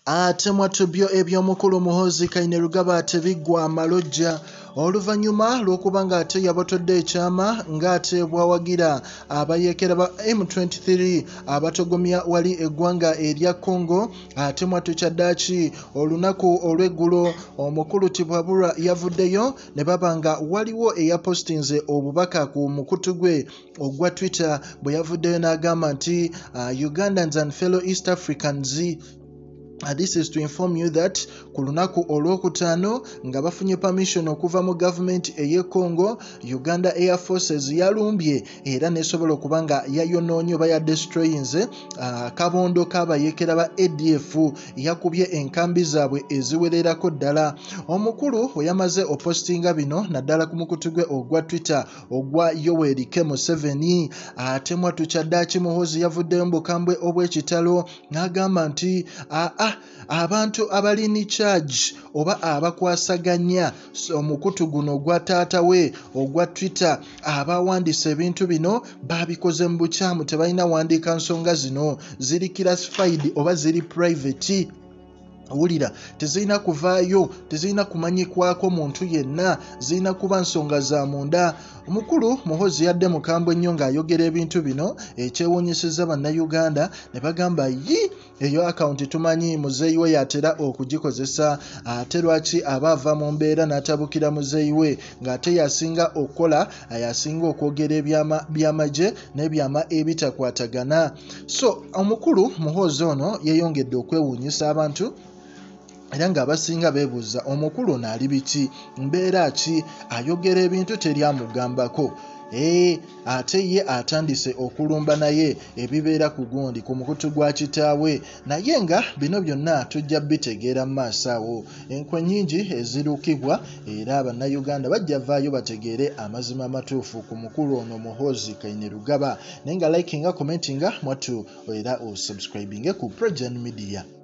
ate mwatubyo eby'omukulu Muhoozi Kainerugaba tebiggwa amalojja oluvannyuma lw'okuba ng'ate yabatodde ekyama ng'ateebwa wagira abayekera ba M23 abatogomya wali eggwanga erya Congo. Ate mwatukyaddaaki olunaku olw'eggulo omukulu Tibwabulwa yavuddeyo ne baba nga waliwo eyapostinze obubaka ku mukutu gwe ogwa Twitter bwe yavuddeyo n'agamba nti Ugandans and fellow East Africans. This is to inform you that ku lunaku olwokutaano nga bafunye permission okuva mu government eye Congo, Uganda Air Forces yalumbye era nesobola okuba nga yayonoonye oba yadestroyinze akabondo k'abayekera ba ADF yakubye enkambi zaabwe eziwererako ddala. Omukulu we yamaze opostinga bino naddala ku mukutu gwe ogwa Twitter ogwa Yoweri K. Museveni. Ate mwatukyaddaaki Muhoozi yavuddeyo mu bukambwe obw'ekitalo n'agamba nti abantu abali ni charge oba abakwasaganya omukutu guno ogwa taata we ogwa Twitter abawandiisa ebintu bino babikoze mu bukyamu, tebalina wandiika nsonga zino, ziri classified oba ziri private. Wulira, tezirina kuvaayo, tezirina kumanyikwako muntu yenna, zirina kuba nsonga za munda. Omukulu Muhoozi yadde mukambwe nnyo ng'ayogera ebintu bino ekyewuunyisizza bannayuganda ne bagamba eyo akawunti tumanyi muzeeyi we yatera okugikozesa, ate lwaki aba ava mu mbeera n'atabukira muzeeyi we ng'ate yasinga okukola, yasinga okwogera ebyama byamajje n'ebyama ebitakwatagana. So omukulu Muhoozi ono yeeyongedde okwewuunyisa abantu era ng'abasinga beebuuza omukulu ono ali biki, mbeera ki, ayogera ebintu teryamugambako. Ate ye atandise okulumba naye ebibeera ku gundi ku mukutu gwa kitaawe, naye nga bino byonna tujja bitegeera mu maaso awo. Enkwe nnyingi ezirukibwa era bannayuganda bajja vaayo bategeere amazima amatuufu ku mukulu ono Muhoozi Kainerugaba. Naye nga likinga, commentinga mwattu era osubscribinge ku PROJOURN Media.